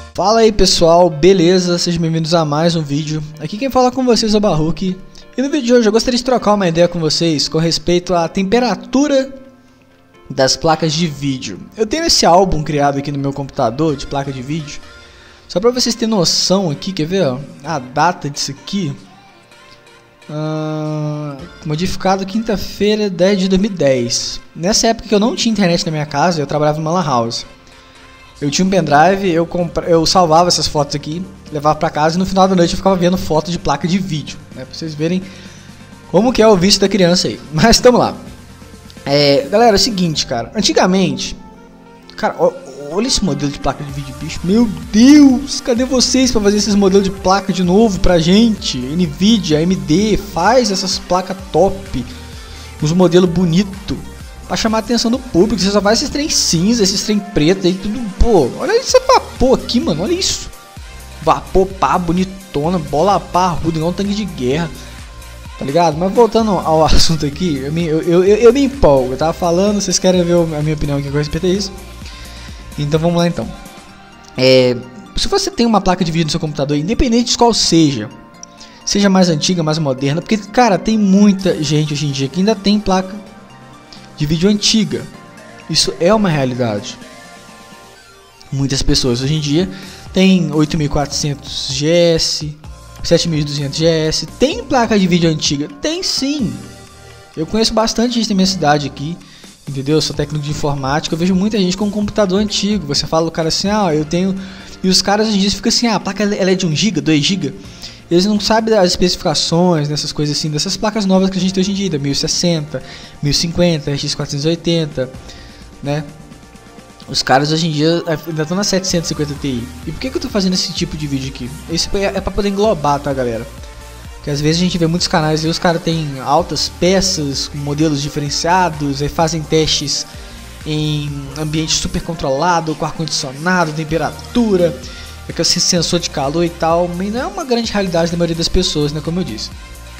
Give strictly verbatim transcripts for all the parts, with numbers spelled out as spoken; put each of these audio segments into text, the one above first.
Fala aí pessoal, beleza? Sejam bem-vindos a mais um vídeo. Aqui quem fala com vocês é o Baruch. E no vídeo de hoje eu gostaria de trocar uma ideia com vocês com respeito à temperatura das placas de vídeo. Eu tenho esse álbum criado aqui no meu computador de placa de vídeo. Só pra vocês terem noção aqui, quer ver? Ó, a data disso aqui. Uh, modificado quinta-feira, dez de dois mil e dez. Nessa época que eu não tinha internet na minha casa, eu trabalhava numa lan house. Eu tinha um pendrive, eu, compra... eu salvava essas fotos aqui, levava pra casa e no final da noite eu ficava vendo foto de placa de vídeo, né? Pra vocês verem como que é o vício da criança aí. Mas tamo lá. É, galera, é o seguinte, cara. Antigamente, cara, ó, olha esse modelo de placa de vídeo, bicho. Meu Deus, cadê vocês pra fazer esses modelos de placa de novo pra gente? Nvidia, A M D, faz essas placas top, os modelos bonitos, pra chamar a atenção do público. Você só faz esses trem cinza, esses trem preto aí, tudo, pô. Olha esse vapor aqui, mano, olha isso. Vapor, pá, bonitona, bola parruda, igual um tanque de guerra. Tá ligado? Mas voltando ao assunto aqui, eu me, eu, eu, eu me empolgo. Eu tava falando, vocês querem ver a minha opinião aqui com respeito a isso? Então vamos lá então. É, se você tem uma placa de vídeo no seu computador, independente de qual seja, seja mais antiga, mais moderna, porque, cara, tem muita gente hoje em dia que ainda tem placa de vídeo antiga. Isso é uma realidade. Muitas pessoas hoje em dia tem oito mil e quatrocentos G S, sete mil e duzentos G S. Tem placa de vídeo antiga? Tem sim. Eu conheço bastante gente na minha cidade aqui, entendeu? Eu sou técnico de informática, eu vejo muita gente com um computador antigo. Você fala o cara assim, ah, eu tenho... E os caras hoje em dia ficam assim, ah, a placa ela é de um giga, dois giga. Eles não sabem das especificações, dessas coisas assim, dessas placas novas que a gente tem hoje em dia, mil e sessenta, mil e cinquenta, R X quatrocentos e oitenta, né? Os caras hoje em dia ainda estão na setecentos e cinquenta Ti. E por que, que eu tô fazendo esse tipo de vídeo aqui? Esse é pra poder englobar, tá, galera? Porque às vezes a gente vê muitos canais e os caras têm altas peças, com modelos diferenciados, aí fazem testes em ambiente super controlado, com ar-condicionado, temperatura, com esse sensor de calor e tal, mas não é uma grande realidade da maioria das pessoas, né, como eu disse.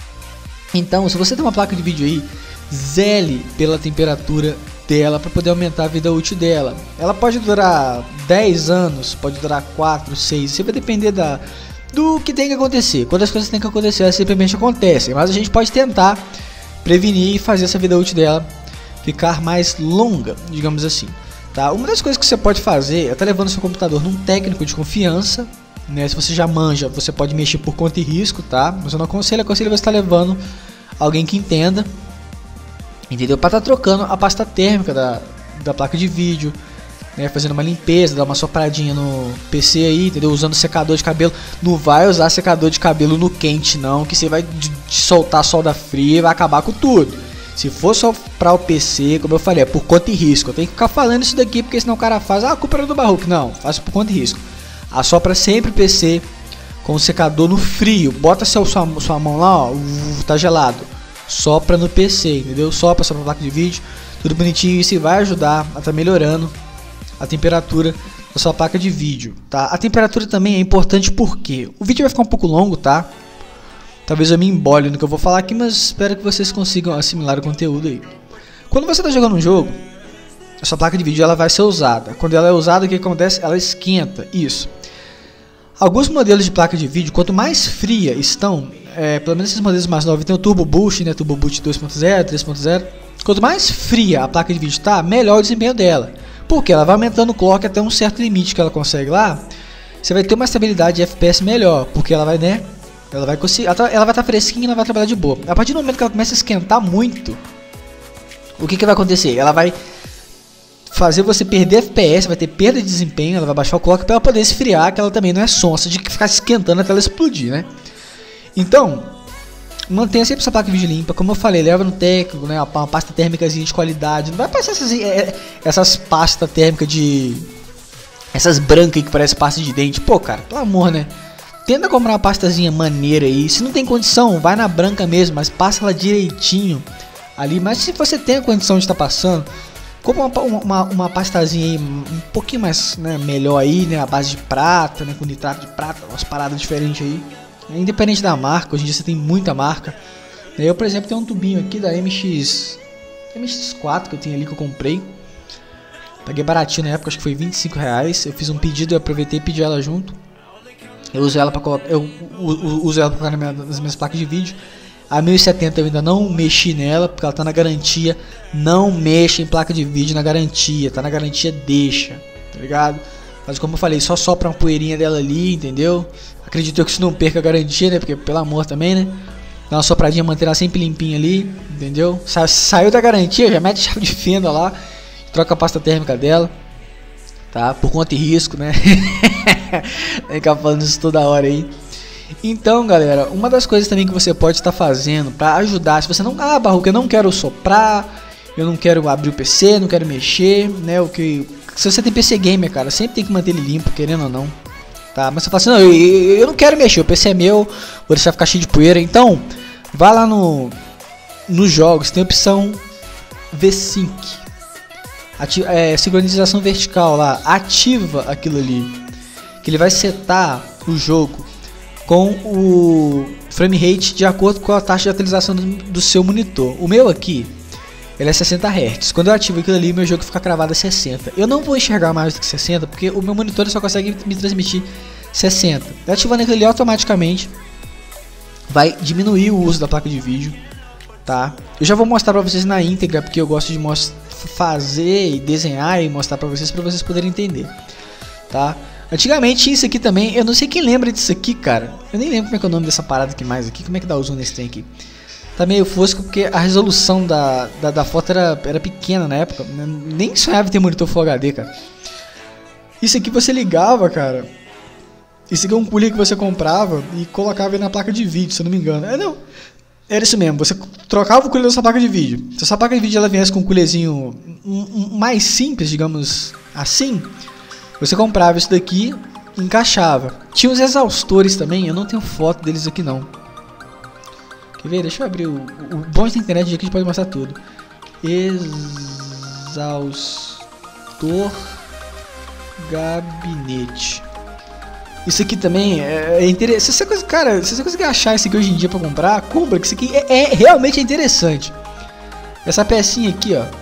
Então, se você tem uma placa de vídeo aí, zele pela temperatura dela para poder aumentar a vida útil dela. Ela pode durar dez anos, pode durar quatro, seis, isso vai depender da, do que tem que acontecer. Quando as coisas têm que acontecer, elas simplesmente acontecem, mas a gente pode tentar prevenir e fazer essa vida útil dela ficar mais longa, digamos assim. Tá? Uma das coisas que você pode fazer é estar levando seu computador num técnico de confiança, né? Se você já manja, você pode mexer por conta e risco, tá? Mas eu não aconselho, aconselho você estar levando alguém que entenda, entendeu? Para estar trocando a pasta térmica da, da placa de vídeo, né? Fazendo uma limpeza, dar uma sopradinha no P C aí, entendeu? Usando secador de cabelo. Não vai usar secador de cabelo no quente não, que você vai de, de soltar solda fria e vai acabar com tudo. Se for só para o P C, como eu falei, é por conta e risco. Eu tenho que ficar falando isso daqui, porque senão o cara faz, ah, a culpa era do Baruch. Não, faça por conta e risco. Assopra sempre o P C com o secador no frio. Bota seu, sua, sua mão lá, ó, tá gelado. Sopra no P C, entendeu? Sopra, sopra a placa de vídeo, tudo bonitinho. Isso vai ajudar a estar melhorando a temperatura da sua placa de vídeo, tá? A temperatura também é importante porque o vídeo vai ficar um pouco longo, tá? Talvez eu me embole no que eu vou falar aqui, mas espero que vocês consigam assimilar o conteúdo aí. Quando você está jogando um jogo, a sua placa de vídeo ela vai ser usada. Quando ela é usada, o que acontece? Ela esquenta, isso. Alguns modelos de placa de vídeo, quanto mais fria estão, é, pelo menos esses modelos mais novos, tem o Turbo Boost, né, Turbo Boost dois ponto zero, três ponto zero. Quanto mais fria a placa de vídeo está, melhor o desempenho dela. Porque ela vai aumentando o clock até um certo limite que ela consegue lá. Você vai ter uma estabilidade de F P S melhor, porque ela vai, né... Ela vai conseguir, ela, tá, ela vai estar tá fresquinha e ela vai trabalhar de boa. A partir do momento que ela começa a esquentar muito, o que, que vai acontecer? Ela vai fazer você perder F P S, vai ter perda de desempenho, ela vai baixar o clock para ela poder esfriar, que ela também não é sonsa de ficar esquentando até ela explodir, né? Então, mantenha sempre essa placa de vídeo limpa, como eu falei, leva no técnico, né? Uma pasta térmica de qualidade, não vai passar essas, essas pastas térmicas de... essas brancas aí que parece pasta de dente. Pô, cara, pelo amor, né? Tenta comprar uma pastazinha maneira aí. Se não tem condição, vai na branca mesmo, mas passa ela direitinho ali. Mas se você tem a condição de estar tá passando, compra uma, uma, uma pastazinha aí um pouquinho mais, né, melhor aí, né? A base de prata, né? Com nitrato de prata, umas paradas diferentes aí. Independente da marca, hoje em dia você tem muita marca. Eu, por exemplo, tenho um tubinho aqui da M X M X quatro que eu tenho ali que eu comprei. Paguei baratinho na época, acho que foi vinte e cinco reais. Eu fiz um pedido e aproveitei e pedi ela junto. Eu uso ela para colocar, eu uso ela para colocar nas minhas placas de vídeo. A mil e setenta eu ainda não mexi nela, porque ela tá na garantia. Não mexa em placa de vídeo na garantia, tá na garantia, deixa, tá ligado? Mas como eu falei, só sopra uma poeirinha dela ali, entendeu? Acredito eu que isso não perca a garantia, né? Porque pelo amor também, né? Dá uma sopradinha, manter ela sempre limpinha ali, entendeu? Sa saiu da garantia, já mete chave de fenda lá, troca a pasta térmica dela, tá? Por conta e risco, né? Tem que ficar falando isso toda hora aí. Então, galera, uma das coisas também que você pode estar fazendo para ajudar, se você não, ah, Barroco, eu não quero soprar, eu não quero abrir o P C, não quero mexer, né? O que, se você tem P C gamer, cara, sempre tem que manter ele limpo, querendo ou não, tá? Mas você fala assim, não, eu, eu não quero mexer, o P C é meu, vou deixar ficar cheio de poeira. Então, vá lá no nos jogos, tem a opção V-Sync, Ati é, sincronização vertical lá, ativa aquilo ali, que ele vai setar o jogo com o frame rate de acordo com a taxa de atualização do, do seu monitor. O meu aqui, ele é sessenta hertz. Quando eu ativo aquilo ali, meu jogo fica cravado a sessenta. Eu não vou enxergar mais do que sessenta, porque o meu monitor só consegue me transmitir sessenta. Ativando aquilo ali, automaticamente vai diminuir o uso da placa de vídeo, tá? Eu já vou mostrar pra vocês na íntegra, porque eu gosto de fazer e desenhar e mostrar pra vocês, pra vocês poderem entender, tá? Antigamente isso aqui também, eu não sei quem lembra disso aqui, cara. Eu nem lembro como é que é o nome dessa parada aqui mais aqui. Como é que dá o zoom nesse trem aqui? Tá meio fosco porque a resolução da, da, da foto era, era pequena na época. Nem sonhava em ter monitor Full H D, cara. Isso aqui você ligava, cara. Isso aqui é um cooler que você comprava e colocava ele na placa de vídeo, se eu não me engano. É, não. Era isso mesmo, você trocava o cooler da sua placa de vídeo. Se a sua placa de vídeo ela viesse com um coolerzinho mais simples, digamos assim, você comprava isso daqui e encaixava. Tinha os exaustores também, eu não tenho foto deles aqui não. Quer ver? Deixa eu abrir o, o bom da internet aqui, a gente pode mostrar tudo. Exaustor gabinete. Isso aqui também é, é interessante. Se você, cara, se você conseguir achar isso aqui hoje em dia pra comprar, compra, que isso aqui é, é realmente interessante. Essa pecinha aqui, ó.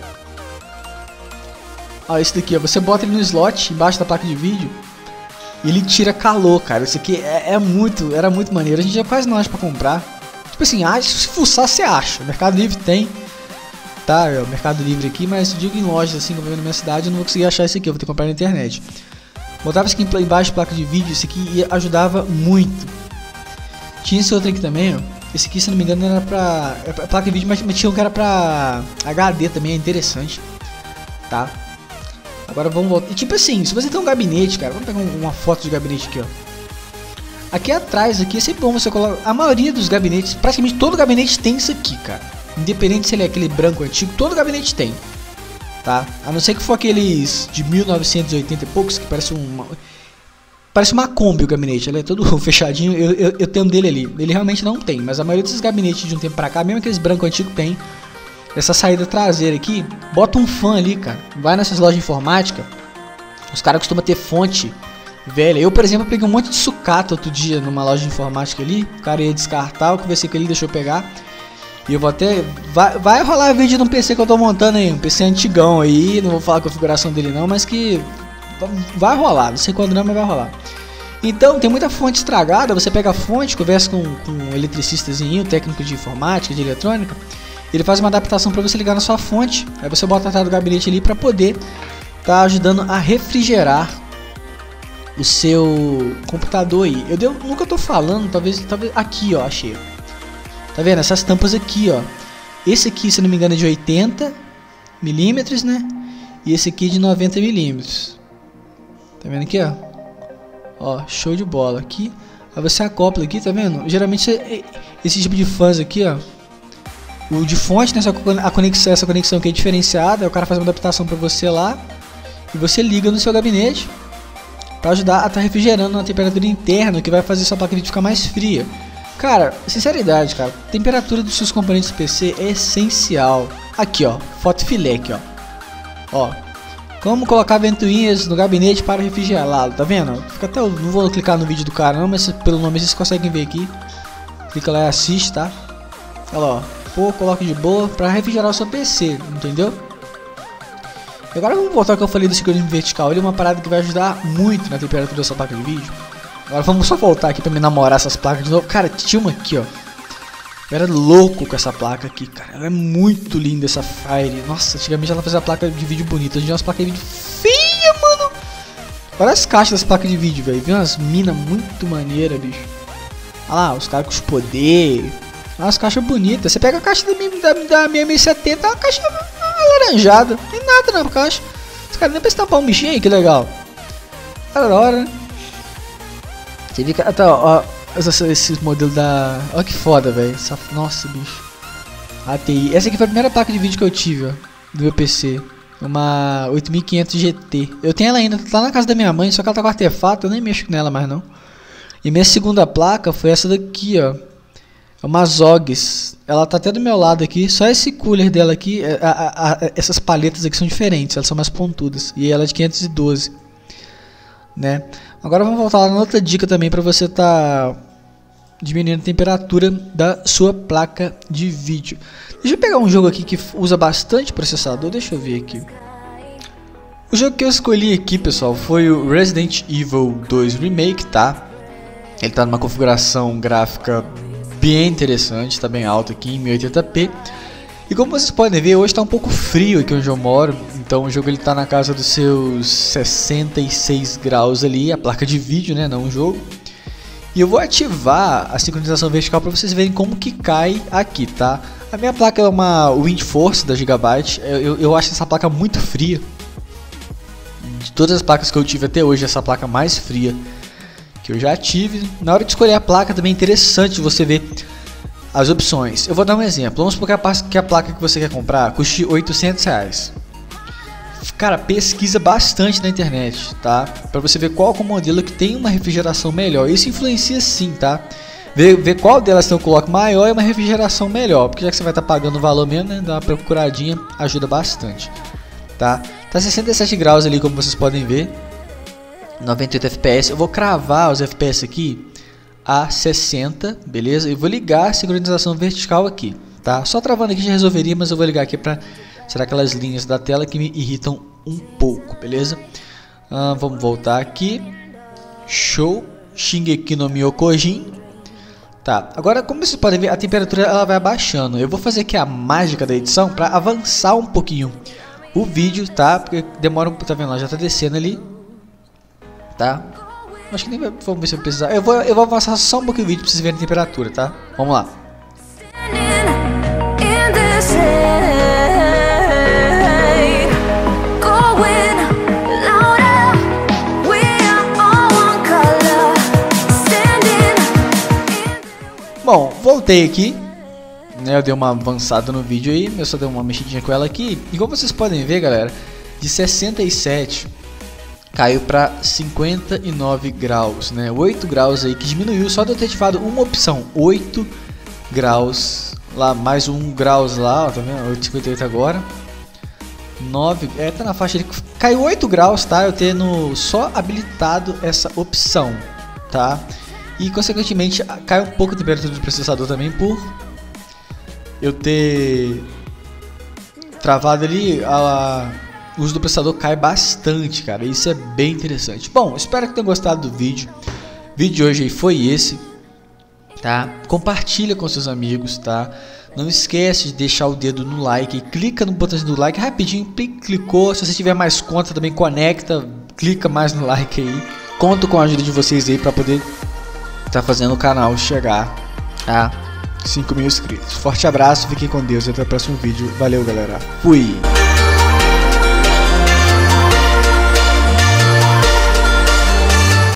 Ó, esse daqui, ó, você bota ele no slot embaixo da placa de vídeo e ele tira calor, cara. Isso aqui é, é muito, era muito maneiro. A gente já quase não acha pra comprar. Tipo assim, ah, se fuçar você acha. O Mercado Livre tem, tá? É o Mercado Livre aqui, mas eu digo em lojas assim, como eu na minha cidade, eu não vou conseguir achar isso aqui. Eu vou ter que comprar na internet. Botava isso aqui embaixo da placa de vídeo, isso aqui ajudava muito. Tinha esse outro aqui também, ó. Esse aqui, se não me engano, era pra, era pra placa de vídeo, mas tinha um que era pra H D também, é interessante, tá? Agora vamos voltar. E tipo assim, se você tem um gabinete, cara, vamos pegar uma foto de gabinete aqui, ó. Aqui atrás, aqui é sempre bom você colocar. A maioria dos gabinetes, praticamente todo gabinete tem isso aqui, cara. Independente se ele é aquele branco antigo, todo gabinete tem, tá? A não ser que for aqueles de mil novecentos e oitenta e poucos, que parece uma. Parece uma Kombi o gabinete, ele é todo fechadinho. Eu, eu, eu tenho um dele ali. Ele realmente não tem, mas a maioria desses gabinetes de um tempo pra cá, mesmo aqueles branco antigo, tem. Essa saída traseira aqui, bota um fã ali, cara. Vai nessas lojas de informática, os caras costumam ter fonte velha. Eu, por exemplo, peguei um monte de sucata outro dia numa loja de informática ali. O cara ia descartar, eu conversei com ele, deixou eu pegar. E eu vou até... Vai, vai rolar vídeo no P C que eu tô montando aí, um P C antigão aí. Não vou falar a configuração dele não, mas que... vai rolar, não sei quando não, mas vai rolar. Então, tem muita fonte estragada. Você pega a fonte, conversa com, com um eletricistazinho, técnico de informática, de eletrônica. Ele faz uma adaptação para você ligar na sua fonte. Aí você bota atrás do gabinete ali para poder tá ajudando a refrigerar o seu computador aí. Eu deu, nunca tô falando, talvez, talvez aqui, ó, achei. Tá vendo? Essas tampas aqui, ó. Esse aqui, se não me engano, é de oitenta milímetros, né? E esse aqui é de noventa milímetros. Tá vendo aqui, ó? Ó, show de bola. Aqui, aí você acopla aqui, tá vendo? Geralmente esse tipo de fãs aqui, ó. O de fonte, né? A conexão, essa conexão aqui é diferenciada. Aí o cara faz uma adaptação pra você lá. E você liga no seu gabinete pra ajudar a estar tá refrigerando a temperatura interna, que vai fazer sua placa de vídeo ficar mais fria. Cara, sinceridade, cara, a temperatura dos seus componentes do P C é essencial. Aqui, ó, foto filé aqui, ó. Ó, como colocar ventoinhas no gabinete para refrigerá-lo, tá vendo? Fica até, eu não vou clicar no vídeo do cara não, mas pelo nome vocês conseguem ver aqui. Clica lá e assiste, tá? Olha lá, ó, pô, coloque de boa para refrigerar o seu P C, entendeu? Agora vamos voltar ao que eu falei do sincronismo vertical. Ele é uma parada que vai ajudar muito na temperatura dessa placa de vídeo. Agora vamos só voltar aqui pra me namorar essas placas de novo. Cara, tinha uma aqui, ó. Eu era louco com essa placa aqui, cara. Ela é muito linda, essa Fire. Nossa, antigamente ela fazia placa de vídeo bonita. Hoje é umas placas de vídeo feia, mano. Olha as caixas das placas de vídeo, velho. Vem umas minas muito maneiras, bicho. Olha lá, os caras com os poderes. Olha as caixas bonitas. Você pega a caixa da minha, da, da minha M setenta, é uma caixa alaranjada. Não tem nada na caixa. Os caras nem pra estampar um bichinho aí, que legal. Cara da hora, né? Você vê que. Ah, tá, ó. Esses, esses modelos da... Olha que foda, velho. Nossa, bicho. A T I. Essa aqui foi a primeira placa de vídeo que eu tive, ó. Do meu P C. Uma oito mil e quinhentos G T. Eu tenho ela ainda. Tá na casa da minha mãe. Só que ela tá com artefato. Eu nem mexo nela mais, não. E minha segunda placa foi essa daqui, ó. É uma Zogs. Ela tá até do meu lado aqui. Só esse cooler dela aqui. A, a, a, essas paletas aqui são diferentes. Elas são mais pontudas. E ela é de quinhentos e doze. Né? Agora vamos voltar lá na outra dica também para você tá diminuindo a temperatura da sua placa de vídeo. Deixa eu pegar um jogo aqui que usa bastante processador. Deixa eu ver aqui. O jogo que eu escolhi aqui, pessoal, foi o Resident Evil dois Remake, tá? Ele tá numa configuração gráfica bem interessante, tá bem alto aqui em mil e oitenta p. E como vocês podem ver, hoje está um pouco frio aqui onde eu moro, então o jogo ele tá na casa dos seus sessenta e seis graus ali, a placa de vídeo, né, não o jogo. E eu vou ativar a sincronização vertical para vocês verem como que cai aqui, tá? A minha placa é uma Windforce da Gigabyte, eu, eu acho essa placa muito fria. De todas as placas que eu tive até hoje, essa placa mais fria que eu já tive. Na hora de escolher a placa também é interessante você ver as opções. Eu vou dar um exemplo. Vamos supor que a, que a placa que você quer comprar custe oitocentos reais. Cara, pesquisa bastante na internet, tá? Pra você ver qual é o modelo que tem uma refrigeração melhor. Isso influencia sim, tá? Ver, ver qual delas tem um clock maior e uma refrigeração melhor. Porque já que você vai estar tá pagando o valor mesmo, né? Dá uma procuradinha, ajuda bastante, tá? Tá sessenta e sete graus ali, como vocês podem ver. noventa e oito F P S. Eu vou cravar os F P S aqui a sessenta, beleza? E vou ligar a sincronização vertical aqui, tá? Só travando aqui já resolveria, mas eu vou ligar aqui para tirar aquelas linhas da tela que me irritam um pouco, beleza? Ah, vamos voltar aqui. Show. Shingeki no Myokojin. Tá, agora como vocês podem ver, a temperatura ela vai abaixando. Eu vou fazer aqui a mágica da edição para avançar um pouquinho o vídeo, tá? Porque demora um pouco, tá vendo? Ela já tá descendo ali, tá? Acho que nem vai, vamos ver se eu precisar. Eu vou, eu vou avançar só um pouquinho o vídeo pra vocês verem a temperatura, tá? Vamos lá. Bom, voltei aqui, né? Eu dei uma avançada no vídeo aí, eu só dei uma mexidinha com ela aqui. E como vocês podem ver, galera, de sessenta e sete caiu para cinquenta e nove graus, né? oito graus aí que diminuiu só de eu ter ativado uma opção, oito graus lá, mais um graus lá, ó, tá vendo? oito vírgula cinquenta e oito agora. nove, é, tá na faixa de caiu oito graus, tá? Eu tendo só habilitado essa opção, tá? E consequentemente cai um pouco a temperatura do processador também por eu ter travado ali a o uso do processador cai bastante, cara. Isso é bem interessante. Bom, espero que tenham gostado do vídeo. O vídeo de hoje foi esse, tá? Compartilha com seus amigos, tá? Não esquece de deixar o dedo no like. Clica no botãozinho do like rapidinho. Clicou. Se você tiver mais conta também conecta. Clica mais no like aí. Conto com a ajuda de vocês aí para poder estar tá fazendo o canal chegar a cinco mil inscritos. Forte abraço, fiquem com Deus e até o próximo vídeo. Valeu, galera. Fui!